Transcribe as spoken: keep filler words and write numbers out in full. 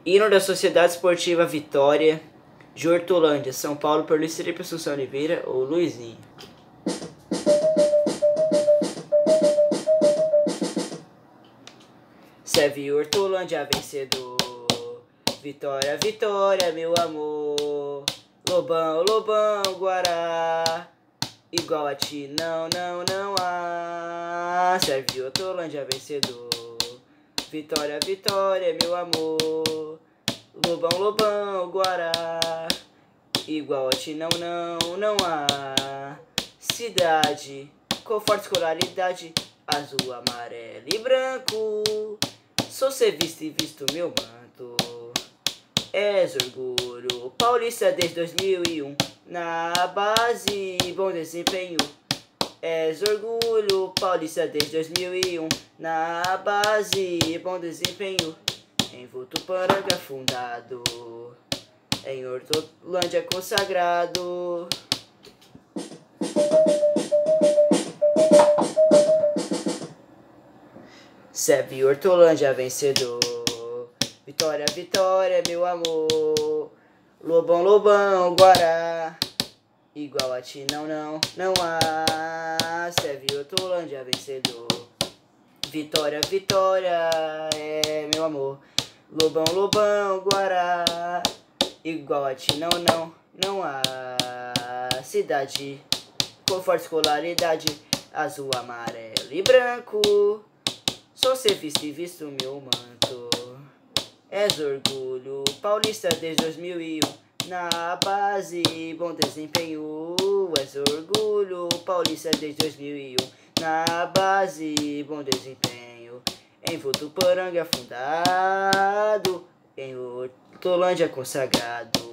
Hino da Sociedade Esportiva Vitória de Hortolândia, São Paulo, por Luiz Felipe Assunção Oliveira ou Luizinho. Serve Hortolândia vencedor, Vitória, Vitória, meu amor. Lobão, Lobão, Guará, igual a ti não, não, não há. Serve Hortolândia vencedor, Vitória, Vitória, meu amor. Lobão, Lobão, Guará, igual a ti não, não, não há. Cidade com forte escolaridade, azul, amarelo e branco. Sou ser visto e visto meu manto. És orgulho paulista desde dois mil e um. Na base, bom desempenho. És orgulho paulista desde dois mil e um. Na base, bom desempenho. Em Votuporanga fundado, em Hortolândia consagrado. Serve Hortolândia vencedor, Vitória, Vitória, meu amor. Lobão, Lobão, Guará, igual a ti não, não, não há. Serve Hortolândia vencedor, Vitória, Vitória, é meu amor. Lobão, Lobão, Guará, igual a ti não, não, não há. Cidade com forte escolaridade, azul, amarelo e branco. Sou ser visto e visto meu manto. És orgulho paulista desde dois mil e um. Na base, bom desempenho. És orgulho paulista desde dois mil e um. Na base, bom desempenho. Em Votuporanga fundado, em Hortolândia consagrado.